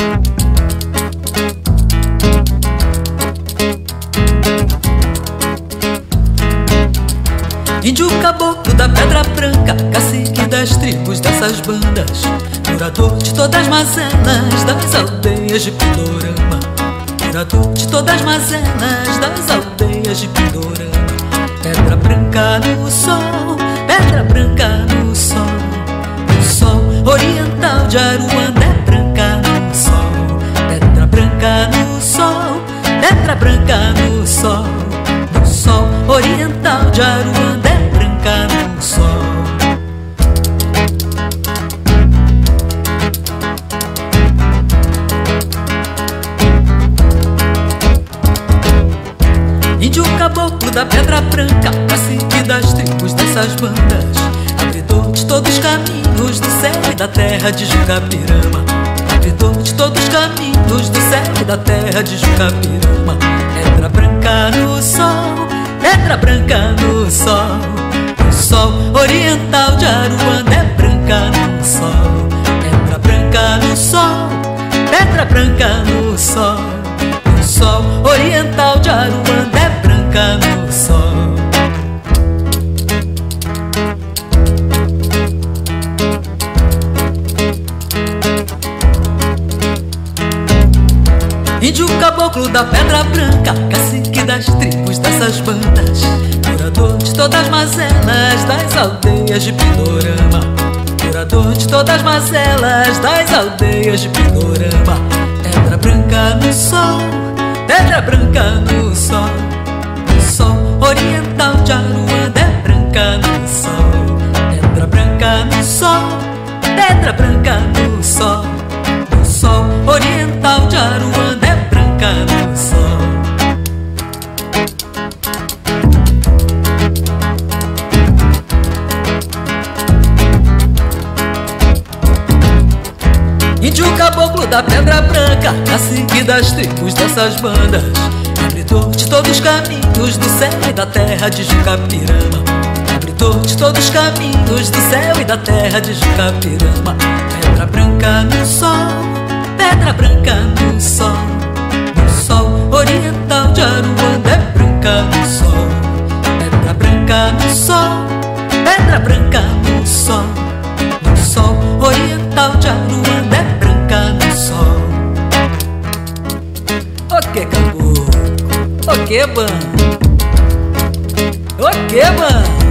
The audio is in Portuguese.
Índio caboclo da pedra branca, cacique das tribos dessas bandas, curador de todas as mazelas das aldeias de Pindorama, curador de todas as mazelas das aldeias de Pindorama. Pedra branca no sol, pedra branca no sol, o sol oriental de Aruanda é branca no sol, pedra branca no sol, pedra branca no sol, o sol oriental de Aruanda é branca no sol. Índio caboclo da pedra branca, cacique das tribos dessas bandas, abridor de todos os caminhos do céu e da terra de Jucapirama, abridor de todos os caminhos do céu e da terra de Jucapirama. Pedra branca no sol, pedra branca no sol, o sol oriental de Aruanda é branca no sol, pedra branca no sol, pedra branca no sol, o sol oriental de Aruanda é branca no sol. Índio caboclo da pedra branca, cacique das tribos dessas bandas, curador de todas as mazelas das aldeias de Pindorama, curador de todas as mazelas das aldeias de Pindorama. Pedra branca no sol, pedra branca no sol, o sol oriental de Aruanda é branca no sol, pedra branca no sol, pedra branca no sol, o sol oriental de Aruanda é branca no sol. Índio caboclo da pedra branca, cacique das tribos dessas bandas, abridor de todos os caminhos do céu e da terra de Jucapirama, abridor de todos os caminhos do céu e da terra de Jucapirama. Pedra branca no sol, pedra branca no sol, o sol oriental de Aruanda é branca no sol, pedra branca no sol, pedra branca no sol, o sol oriental de Aruanda é branca no sol. O que caboclo, o que ban, o que ban.